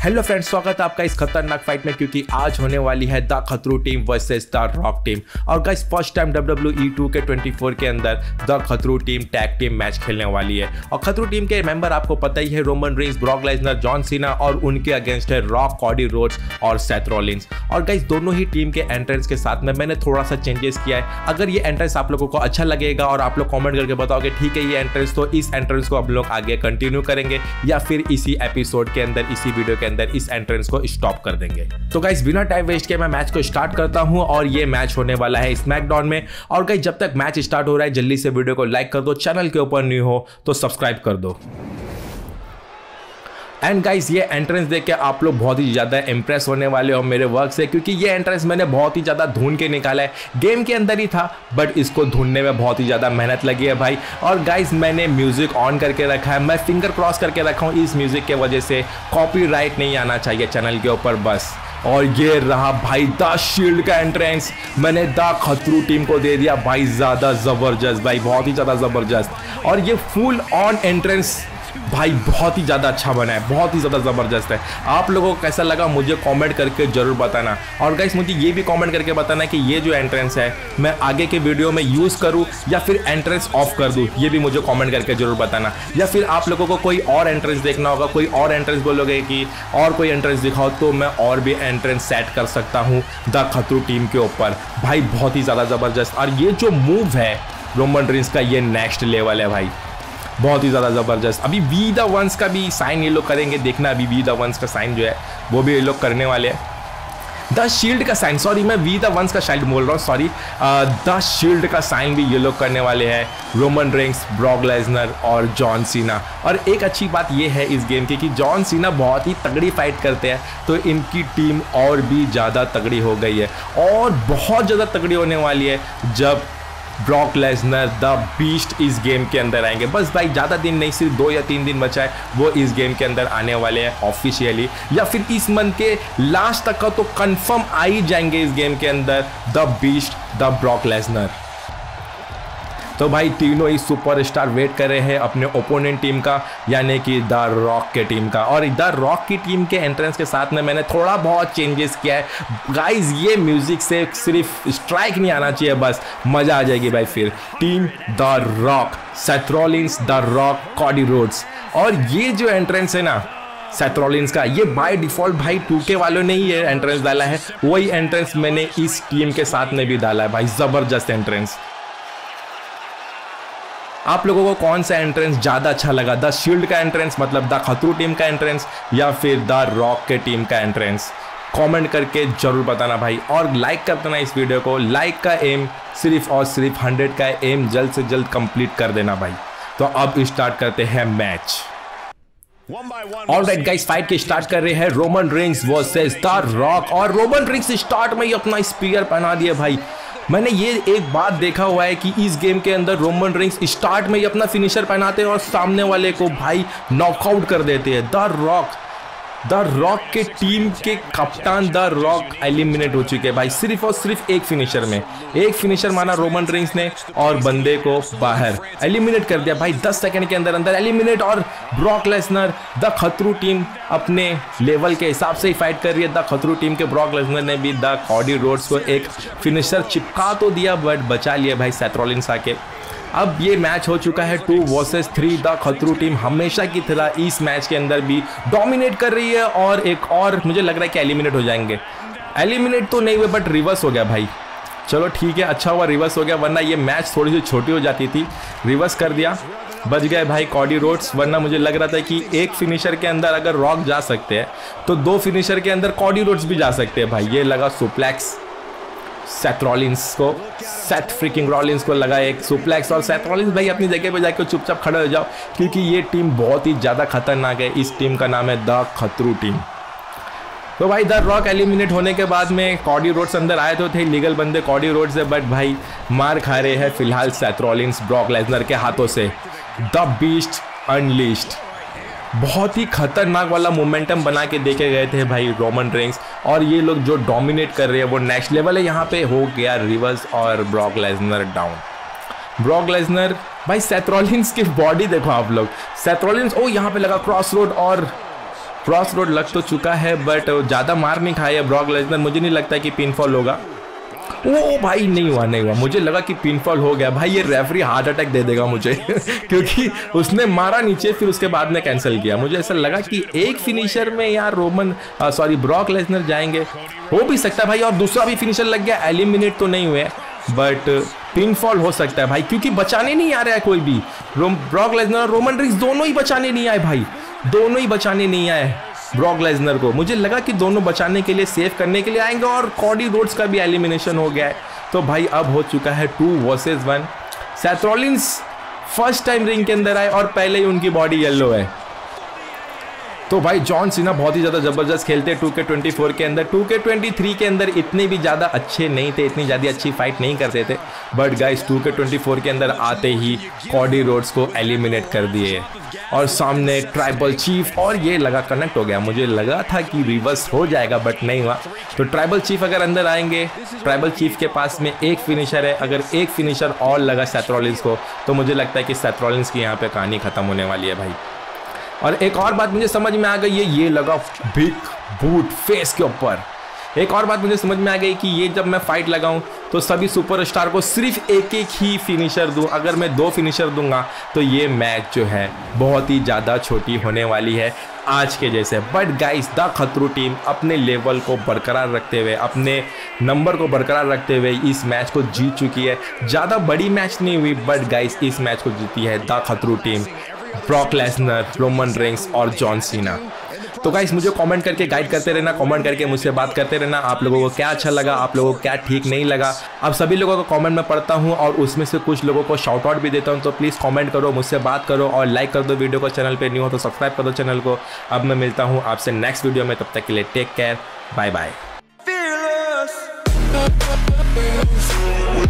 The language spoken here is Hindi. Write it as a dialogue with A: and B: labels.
A: हेलो फ्रेंड्स, स्वागत है आपका इस खतरनाक फाइट में, क्योंकि आज होने वाली है द खतरू team versus the Rock team. और guys first time WWE 2K24 के अंदर द खतरू टीम टैग टीम मैच खेलने वाली है। और खतरू टीम के मेंबर आपको पता ही है, Roman Reigns, Brock Lesnar, John Cena, और उनके अगेंस्ट है रॉक, कॉडी रोड्स और सेथ रॉलिंस। और गाइस दोनों ही टीम के एंट्रेंस के साथ में मैंने थोड़ा सा चेंजेस किया है। अगर ये एंट्रेंस आप लोगों को अच्छा लगेगा और आप लोग कॉमेंट करके बताओगे ठीक है ये एंट्रेंस, तो इस एंट्रेंस को आप लोग आगे कंटिन्यू करेंगे या फिर इसी एपिसोड के अंदर, इसी वीडियो के अंदर इस एंट्रेंस को स्टॉप कर देंगे। तो गाइस बिना टाइम वेस्ट के मैं मैच को स्टार्ट करता हूं और ये मैच होने वाला है स्मैकडाउन में। और गाइस जब तक मैच स्टार्ट हो रहा है जल्दी से वीडियो को लाइक कर दो, चैनल के ऊपर न्यू हो तो सब्सक्राइब कर दो। एंड गाइस ये एंट्रेंस देख के आप लोग बहुत ही ज़्यादा इंप्रेस होने वाले हो मेरे वर्क से, क्योंकि ये एंट्रेंस मैंने बहुत ही ज़्यादा ढूंढ के निकाला है। गेम के अंदर ही था बट इसको ढूंढने में बहुत ही ज़्यादा मेहनत लगी है भाई। और गाइस मैंने म्यूज़िक ऑन करके रखा है, मैं फिंगर क्रॉस करके रखा हूँ इस म्यूज़िक के वजह से कॉपीराइट नहीं आना चाहिए चैनल के ऊपर बस। और ये रहा भाई द शील्ड का एंट्रेंस, मैंने द खतरू टीम को दे दिया भाई, ज़्यादा ज़बरदस्त भाई, बहुत ही ज़्यादा ज़बरदस्त। और ये फुल ऑन एंट्रेंस भाई बहुत ही ज़्यादा अच्छा बना है, बहुत ही ज़्यादा ज़बरदस्त है। आप लोगों को कैसा लगा मुझे कमेंट करके ज़रूर बताना। और गाइस मुझे ये भी कमेंट करके बताना कि ये जो एंट्रेंस है मैं आगे के वीडियो में यूज़ करूँ या फिर एंट्रेंस ऑफ कर दूँ, ये भी मुझे कमेंट करके ज़रूर बताना। या फिर आप लोगों को कोई और एंट्रेंस देखना होगा, कोई और एंट्रेंस बोलोगे कि और कोई एंट्रेंस दिखाओ, तो मैं और भी एंट्रेंस सेट कर सकता हूँ द खतरू टीम के ऊपर। भाई बहुत ही ज़्यादा ज़बरदस्त। और ये जो मूव है रोमन रेंस का, ये नेक्स्ट लेवल है भाई, बहुत ही ज़्यादा ज़बरदस्त। अभी वी द वंस का भी साइन ये लोग करेंगे, देखना अभी वी द वंस का साइन जो है वो भी ये लोग करने वाले हैं। द शील्ड का साइन, सॉरी मैं वी द वंस का साइन बोल रहा हूँ, सॉरी। द शील्ड का साइन भी ये लोग करने वाले हैं, रोमन रेंस, ब्रॉक लेसनर और जॉन सीना। और एक अच्छी बात ये है इस गेम की कि जॉन सीना बहुत ही तगड़ी फाइट करते हैं, तो इनकी टीम और भी ज़्यादा तगड़ी हो गई है और बहुत ज़्यादा तगड़ी होने वाली है जब ब्रॉक लेसनर द बीस्ट इस गेम के अंदर आएंगे। बस भाई ज़्यादा दिन नहीं, सिर्फ 2 या 3 दिन बचा है, वो इस गेम के अंदर आने वाले हैं ऑफिशियली, या फिर इस मंथ के लास्ट तक का तो कंफर्म आ ही जाएंगे इस गेम के अंदर the beast the Brock Lesnar. तो भाई तीनों ही सुपरस्टार वेट कर रहे हैं अपने ओपोनेंट टीम का, यानी कि द रॉक के टीम का। और द रॉक की टीम के एंट्रेंस के साथ में मैंने थोड़ा बहुत चेंजेस किया है गाइस। ये म्यूजिक से सिर्फ स्ट्राइक नहीं आना चाहिए, बस मजा आ जाएगी भाई। फिर team the Rock, Seth Rollins, the Rock, Cody Rhodes. और ये जो एंट्रेंस है ना सेथ रॉलिंस का, ये बाय डिफॉल्ट भाई 2K वालों ने ही ये एंट्रेंस डाला है, वही एंट्रेंस मैंने इस टीम के साथ में भी डाला है भाई, जबरदस्त एंट्रेंस। आप लोगों को कौन सा एंट्रेंस ज़्यादा अच्छा लगा, द शील्ड का एंट्रेंस मतलब द खतरू टीम का एंट्रेंस या फिर द रॉक के टीम का एंट्रेंस? कमेंट करके जरूर बताना भाई। और लाइक कर देना इस वीडियो को, लाइक का एम सिर्फ और सिर्फ 100 का एम जल्द से जल्द कंप्लीट कर देना भाई। तो अब स्टार्ट करते हैं मैच। ऑलराइट गाइस, फाइट के स्टार्ट कर रहे हैं Roman Reigns versus the Rock. और रोमन रेंस स्टार्ट में ही अपना स्पीयर पहना दिया भाई। मैंने ये एक बात देखा हुआ है कि इस गेम के अंदर रोमन रेंस स्टार्ट में ही अपना फिनिशर पहनाते हैं और सामने वाले को भाई नॉकआउट कर देते हैं। द रॉक के टीम के कप्तान द रॉक एलिमिनेट हो चुके हैं भाई, सिर्फ और सिर्फ एक फिनिशर में। एक फिनिशर माना रोमन रेंस ने और बंदे को बाहर एलिमिनेट कर दिया भाई, 10 सेकंड के अंदर अंदर एलिमिनेट। और ब्रॉक लेसनर, द खतरू टीम अपने लेवल के हिसाब से ही फाइट कर रही है। द खतरू टीम के ब्रॉक लेसनर ने भी द कॉडी रोड्स को एक फिनिशर चिपका तो दिया बट बचा लिया भाई सेथ रॉलिंस आके। अब ये मैच हो चुका है 2 वर्सेस 3। द खतरू टीम हमेशा की तरह इस मैच के अंदर भी डोमिनेट कर रही है और एक और मुझे लग रहा है कि एलिमिनेट हो जाएंगे। एलिमिनेट तो नहीं हुए बट रिवर्स हो गया भाई, चलो ठीक है, अच्छा हुआ रिवर्स हो गया, वरना ये मैच थोड़ी सी छोटी हो जाती थी। रिवर्स कर दिया, बच गए भाई कॉडी रोड्स, वरना मुझे लग रहा था कि एक फिनिशर के अंदर अगर रॉक जा सकते हैं तो 2 फिनिशर के अंदर कॉडी रोड्स भी जा सकते हैं भाई। ये लगा सुप्लेक्स सेथ रॉलिंस को, सेथ फ्रिकिंग रॉलिंस को लगा एक सुप्लेक्स। और सेथ रॉलिंस भाई अपनी जगह पे जाकर चुपचाप खड़े हो जाओ, क्योंकि ये टीम बहुत ही ज़्यादा खतरनाक है। इस टीम का नाम है द खतरू टीम। तो भाई द रॉक एलिमिनेट होने के बाद में कॉडी रोड्स अंदर आए तो थे लीगल बंदे कॉडी रोड्स से, बट भाई मार खा रहे हैं फिलहाल सेथ रॉलिंस ब्रॉक लेसनर के हाथों से। द बीस्ट अनलीस्ड, बहुत ही खतरनाक वाला मोमेंटम बना के देखे गए थे भाई रोमन रेंस। और ये लोग जो डोमिनेट कर रहे हैं वो नेक्स्ट लेवल है। यहाँ पे हो गया रिवर्स और Brock Lesnar down. Brock Lesnar भाई, सेथ रॉलिंस की बॉडी देखो आप लोग, सेथ रॉलिंस, ओ यहाँ पे लगा क्रॉस रोड और क्रॉस रोड लग तो चुका है बट ज़्यादा मार नहीं खाया ब्रॉक लेसनर। मुझे नहीं लगता कि पिनफॉल होगा। ओ भाई नहीं हुआ। मुझे लगा कि पिनफॉल हो गया भाई, ये रेफरी हार्ट अटैक दे देगा मुझे क्योंकि उसने मारा नीचे फिर उसके बाद में कैंसिल किया। मुझे ऐसा लगा कि एक फिनिशर में यार ब्रॉक लेसनर जाएंगे, हो भी सकता है भाई, और दूसरा भी फिनिशर लग गया। एलिमिनेट तो नहीं हुए बट पिनफॉल हो सकता है भाई, क्योंकि बचाने नहीं आ रहा है कोई भी। ब्रॉक लेसनर और रोमन रिंग्स दोनों ही बचाने नहीं आए भाई, दोनों ही बचाने नहीं आए ब्रॉक लेसनर को। मुझे लगा कि दोनों बचाने के लिए, सेव करने के लिए आएंगे, और कॉडी रोड्स का भी एलिमिनेशन हो गया है। तो भाई अब हो चुका है 2 versus 1। Seth Rollins first time ring के अंदर आए और पहले ही उनकी बॉडी येलो है। तो भाई जॉन सीना बहुत ही ज़्यादा ज़बरदस्त खेलते 2K24 के अंदर। 2K23 के अंदर इतने भी ज़्यादा अच्छे नहीं थे, इतनी ज़्यादा अच्छी फाइट नहीं करते थे, बट गाइस 2K24 के अंदर आते ही कॉडी रोड्स को एलिमिनेट कर दिए। और सामने ट्राइबल चीफ, और ये लगा कनेक्ट हो गया। मुझे लगा था कि रिवर्स हो जाएगा बट नहीं हुआ। तो ट्राइबल चीफ अगर अंदर आएंगे, ट्राइबल चीफ के पास में एक फिनिशर है, अगर एक फिनिशर और लगा सेथ रॉलिन्स को तो मुझे लगता है कि सेथ रॉलिन्स की यहाँ पे कहानी खत्म होने वाली है भाई। और एक और बात मुझे समझ में आ गई है, ये लगा बिग बूट फेस के ऊपर। एक और बात मुझे समझ में आ गई कि ये जब मैं फाइट लगाऊं तो सभी सुपरस्टार को सिर्फ एक एक ही फिनिशर दूं। अगर मैं 2 फिनिशर दूंगा तो ये मैच जो है बहुत ही ज़्यादा छोटी होने वाली है आज के जैसे। बट गाइस द खतरू टीम अपने लेवल को बरकरार रखते हुए, अपने नंबर को बरकरार रखते हुए इस मैच को जीत चुकी है। ज़्यादा बड़ी मैच नहीं हुई बट गाइस इस मैच को जीती है द खतरू team, Brock Lesnar, Roman Reigns और जॉन सीना। तो गाइस मुझे कमेंट करके गाइड करते रहना, कमेंट करके मुझसे बात करते रहना, आप लोगों को क्या अच्छा लगा, आप लोगों को क्या ठीक नहीं लगा। अब सभी लोगों को कमेंट में पढ़ता हूँ और उसमें से कुछ लोगों को शाउट आउट भी देता हूँ। तो प्लीज़ कमेंट करो, मुझसे बात करो और लाइक कर दो वीडियो को। चैनल पे न्यू हो तो सब्सक्राइब कर दो चैनल को। अब मैं मिलता हूँ आपसे नेक्स्ट वीडियो में, तब तक के लिए टेक केयर, बाय बाय।